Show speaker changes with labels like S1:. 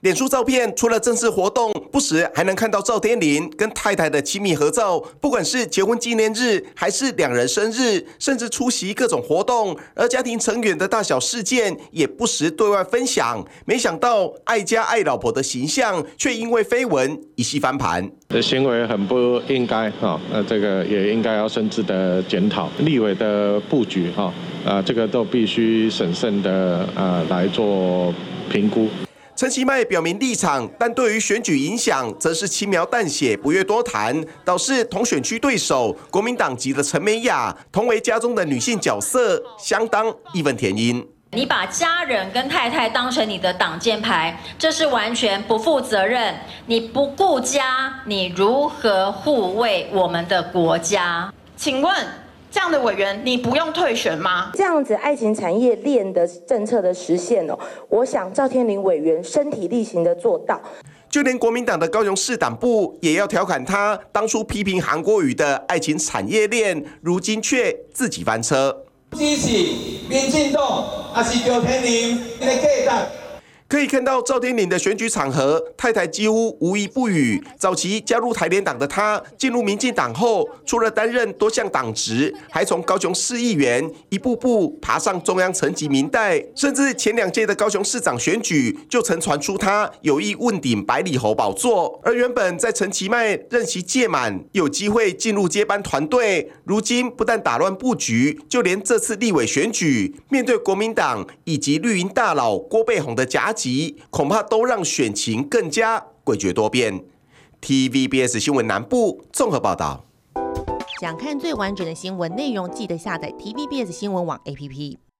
S1: 脸书照片除了正式活动，不时还能看到赵天麟跟太太的亲密合照，不管是结婚纪念日，还是两人生日，甚至出席各种活动。而家庭成员的大小事件也不时对外分享。没想到爱家爱老婆的形象，却因为绯闻一系翻盘。
S2: 行为很不应该啊，这个也应该要深挚的检讨。立委的布局这个都必须审慎的来做评估。
S1: 陈其迈表明立场，但对于选举影响，则是轻描淡写，不越多谈。导致同选区对手国民党籍的陈美雅，同为家中的女性角色，相当义愤填膺。
S3: 你把家人跟太太当成你的挡箭牌，这是完全不负责任。你不顾家，你如何护卫我们的国家？
S4: 请问这样的委员，你不用退选吗？
S5: 这样子爱情产业链的政策的实现我想赵天麟委员身体力行的做到。
S1: 就连国民党的高雄市党部也要调侃他当初批评韩国瑜的爱情产业链，如今却自己翻车。
S6: 支持民进党还是赵天麟的价值？
S1: 可以看到赵天麟的选举场合，太太几乎无一不语。早期加入台联党的他，进入民进党后，除了担任多项党职，还从高雄市议员一步步爬上中央层级民代，甚至前2届的高雄市长选举，就曾传出他有意问鼎百里侯宝座。而原本在陈其迈任期届满，有机会进入接班团队，如今不但打乱布局，就连这次立委选举，面对国民党以及绿营大佬郭背宏的夹击，恐怕都让选情更加诡谲多变。TVBS 新闻南部综合报道。
S7: 想看最完整的新闻内容，记得下载 TVBS 新闻网 APP。